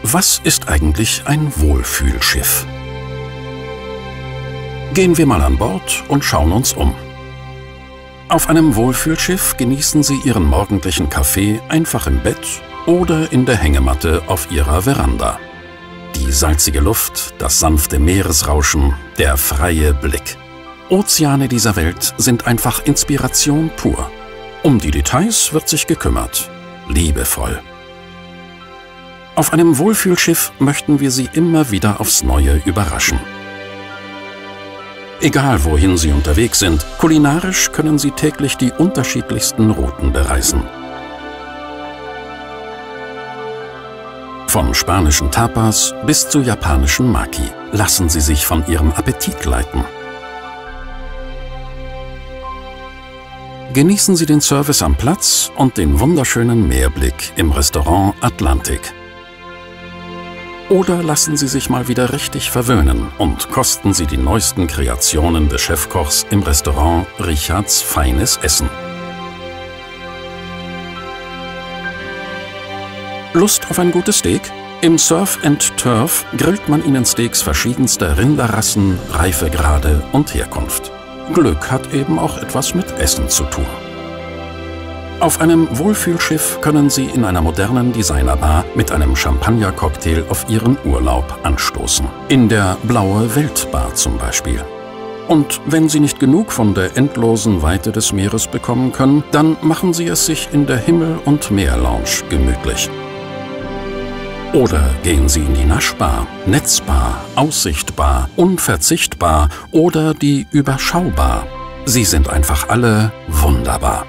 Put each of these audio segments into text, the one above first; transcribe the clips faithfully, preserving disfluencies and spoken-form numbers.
Was ist eigentlich ein Wohlfühlschiff? Gehen wir mal an Bord und schauen uns um. Auf einem Wohlfühlschiff genießen Sie Ihren morgendlichen Kaffee einfach im Bett oder in der Hängematte auf Ihrer Veranda. Die salzige Luft, das sanfte Meeresrauschen, der freie Blick. Ozeane dieser Welt sind einfach Inspiration pur. Um die Details wird sich gekümmert. Liebevoll. Auf einem Wohlfühlschiff möchten wir Sie immer wieder aufs Neue überraschen. Egal wohin Sie unterwegs sind, kulinarisch können Sie täglich die unterschiedlichsten Routen bereisen. Von spanischen Tapas bis zu japanischen Maki. Lassen Sie sich von Ihrem Appetit leiten. Genießen Sie den Service am Platz und den wunderschönen Meerblick im Restaurant Atlantik. Oder lassen Sie sich mal wieder richtig verwöhnen und kosten Sie die neuesten Kreationen des Chefkochs im Restaurant Richards Feines Essen. Lust auf ein gutes Steak? Im Surf and Turf grillt man Ihnen Steaks verschiedenster Rinderrassen, Reifegrade und Herkunft. Glück hat eben auch etwas mit Essen zu tun. Auf einem Wohlfühlschiff können Sie in einer modernen Designerbar mit einem Champagner-Cocktail auf Ihren Urlaub anstoßen. In der Blaue Weltbar zum Beispiel. Und wenn Sie nicht genug von der endlosen Weite des Meeres bekommen können, dann machen Sie es sich in der Himmel- und Meer-Lounge gemütlich. Oder gehen Sie in die Naschbar, Netzbar, Aussichtbar, Unverzichtbar oder die Überschaubar. Sie sind einfach alle wunderbar.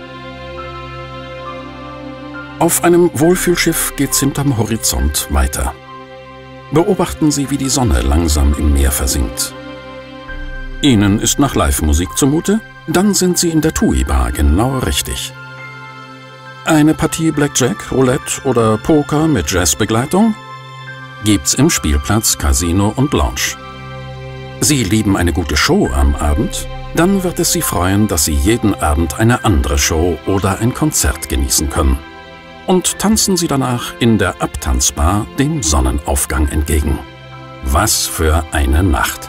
Auf einem Wohlfühlschiff geht's hinterm Horizont weiter. Beobachten Sie, wie die Sonne langsam im Meer versinkt. Ihnen ist nach Live-Musik zumute? Dann sind Sie in der Tui-Bar genau richtig. Eine Partie Blackjack, Roulette oder Poker mit Jazzbegleitung? Gibt's im Spielplatz, Casino und Lounge. Sie lieben eine gute Show am Abend? Dann wird es Sie freuen, dass Sie jeden Abend eine andere Show oder ein Konzert genießen können. Und tanzen Sie danach in der Abtanzbar dem Sonnenaufgang entgegen. Was für eine Nacht!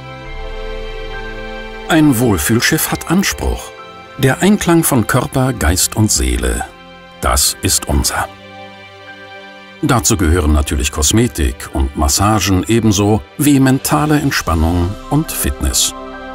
Ein Wohlfühlschiff hat Anspruch. Der Einklang von Körper, Geist und Seele, das ist unser. Dazu gehören natürlich Kosmetik und Massagen ebenso wie mentale Entspannung und Fitness.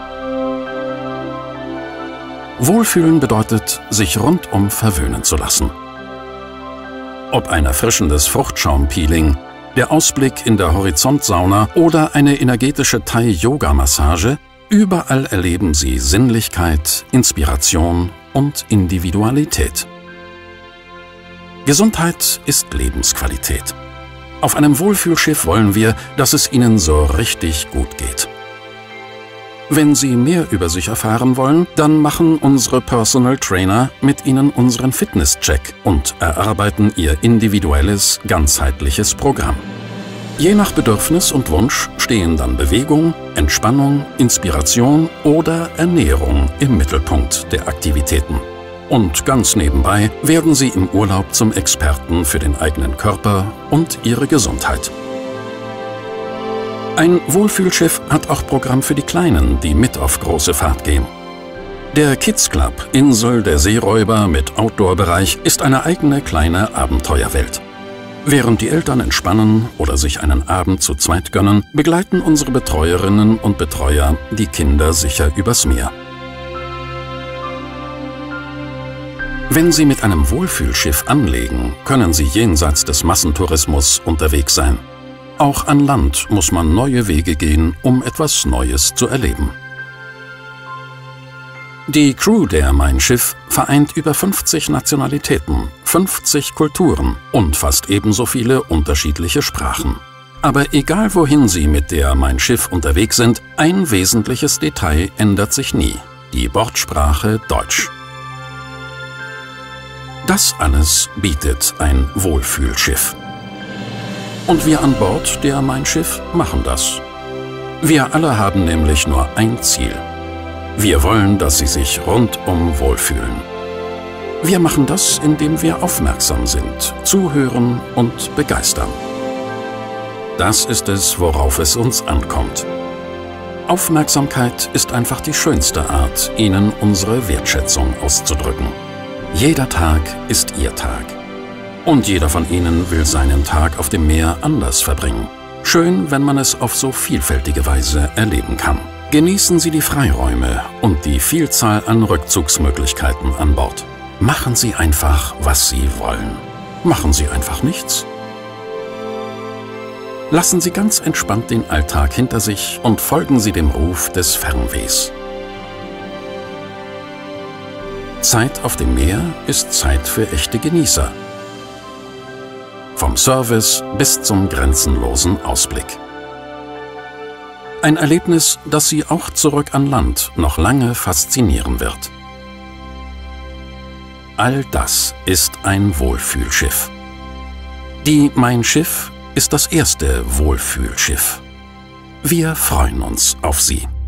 Wohlfühlen bedeutet, sich rundum verwöhnen zu lassen. Ob ein erfrischendes Fruchtschaumpeeling, der Ausblick in der Horizontsauna oder eine energetische Thai-Yoga-Massage, überall erleben Sie Sinnlichkeit, Inspiration und Individualität. Gesundheit ist Lebensqualität. Auf einem Wohlfühlschiff wollen wir, dass es Ihnen so richtig gut geht. Wenn Sie mehr über sich erfahren wollen, dann machen unsere Personal Trainer mit Ihnen unseren Fitnesscheck und erarbeiten Ihr individuelles, ganzheitliches Programm. Je nach Bedürfnis und Wunsch stehen dann Bewegung, Entspannung, Inspiration oder Ernährung im Mittelpunkt der Aktivitäten. Und ganz nebenbei werden Sie im Urlaub zum Experten für den eigenen Körper und Ihre Gesundheit. Ein Wohlfühlschiff hat auch Programm für die Kleinen, die mit auf große Fahrt gehen. Der Kids Club Insel der Seeräuber mit Outdoor-Bereich ist eine eigene kleine Abenteuerwelt. Während die Eltern entspannen oder sich einen Abend zu zweit gönnen, begleiten unsere Betreuerinnen und Betreuer die Kinder sicher übers Meer. Wenn Sie mit einem Wohlfühlschiff anlegen, können Sie jenseits des Massentourismus unterwegs sein. Auch an Land muss man neue Wege gehen, um etwas Neues zu erleben. Die Crew der Mein Schiff vereint über fünfzig Nationalitäten, fünfzig Kulturen und fast ebenso viele unterschiedliche Sprachen. Aber egal wohin Sie mit der Mein Schiff unterwegs sind, ein wesentliches Detail ändert sich nie: die Bordsprache Deutsch. Das alles bietet ein Wohlfühlschiff. Und wir an Bord der Mein Schiff machen das. Wir alle haben nämlich nur ein Ziel. Wir wollen, dass Sie sich rundum wohlfühlen. Wir machen das, indem wir aufmerksam sind, zuhören und begeistern. Das ist es, worauf es uns ankommt. Aufmerksamkeit ist einfach die schönste Art, Ihnen unsere Wertschätzung auszudrücken. Jeder Tag ist Ihr Tag. Und jeder von Ihnen will seinen Tag auf dem Meer anders verbringen. Schön, wenn man es auf so vielfältige Weise erleben kann. Genießen Sie die Freiräume und die Vielzahl an Rückzugsmöglichkeiten an Bord. Machen Sie einfach, was Sie wollen. Machen Sie einfach nichts. Lassen Sie ganz entspannt den Alltag hinter sich und folgen Sie dem Ruf des Fernwehs. Zeit auf dem Meer ist Zeit für echte Genießer. Vom Service bis zum grenzenlosen Ausblick. Ein Erlebnis, das Sie auch zurück an Land noch lange faszinieren wird. All das ist ein Wohlfühlschiff. Die Mein Schiff ist das erste Wohlfühlschiff. Wir freuen uns auf Sie.